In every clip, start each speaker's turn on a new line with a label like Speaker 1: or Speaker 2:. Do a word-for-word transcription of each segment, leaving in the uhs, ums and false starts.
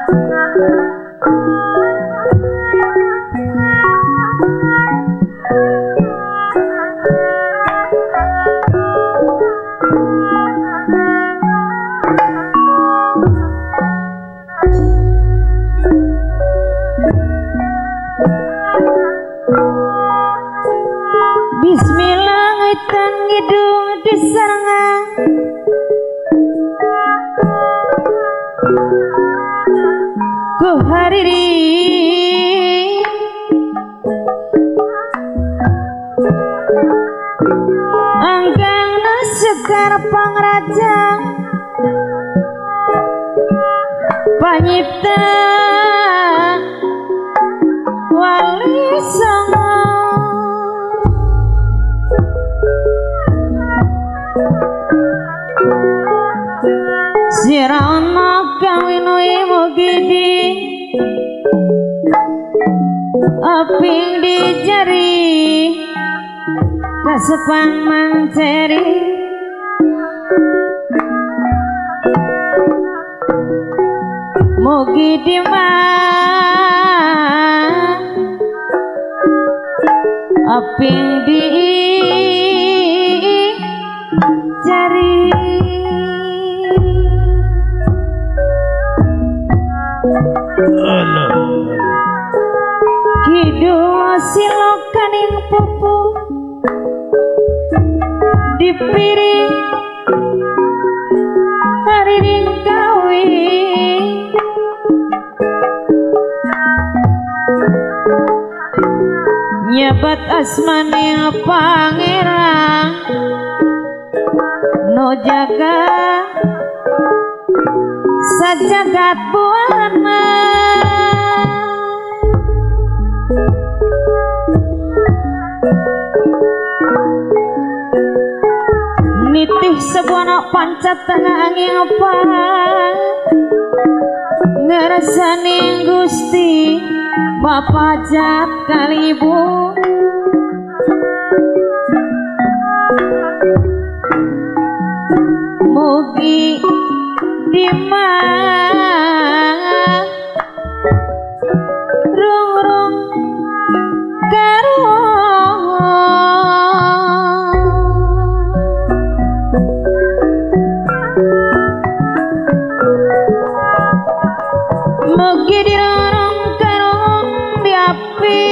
Speaker 1: Bismillah ngaitan ngidung disarangan ku hariri anggang nasekar pangraja panyipta wali songo sirana kawinoi mugidi aping di jari kasepang manceri mugidi mah aping di jari kidung silokaning pupu dipiring hariring kawin nyebat asmaning pangeran no jaga sajagat buana nitih sebuah nak pancat tengah angin apa ngerasaning Gusti Bapak jat kali ibu mugi dimang rung-rung garung mugi dirorong garung di api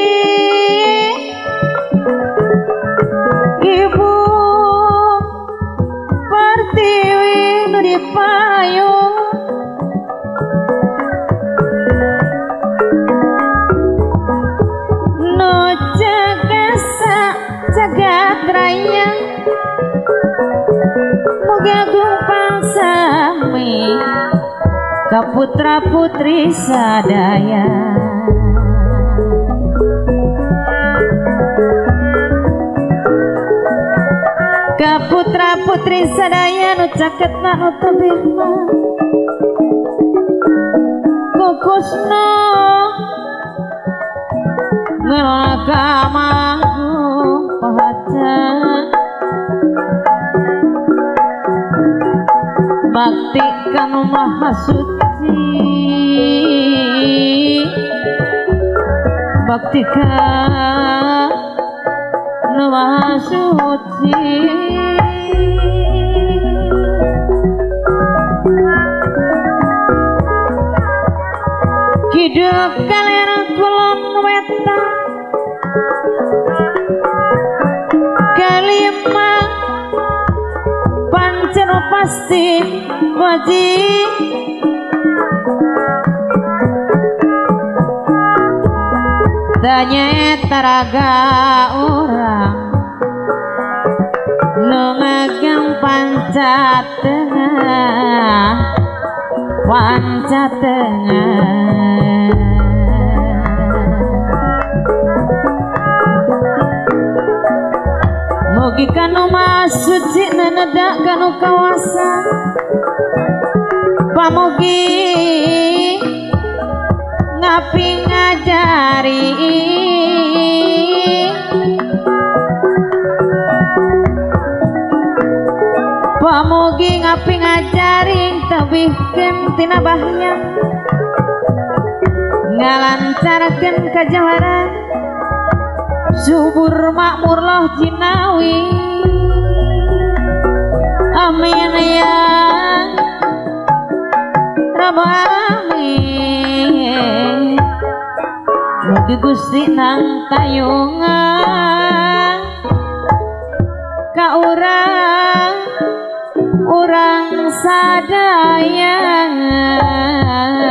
Speaker 1: ibu pertiwi nu dipayung nu jagasa jagat raya mugi agung pangsami ka putra putri sadaya ka putra putri sadaya nu caketna nu tabirna kukusna ngelona kamagung pahacan bakti kanu maha suci bakti kanu maha suci kidul kalera kulon wetan kalima pancen pasti wajib tanya taraga orang nu ngagang pancat tengah pancat tengah mugi kanu masuci nanada kanu kawasan pamugi ngapi ngajari pamugi ngapi ngajaring tabihkeun tina bahaya ngalancarkeun kajawara subur makmur loh jinawi amin ya rabbal alamin mugi Gusti nang tayungan ka urang urang sadaya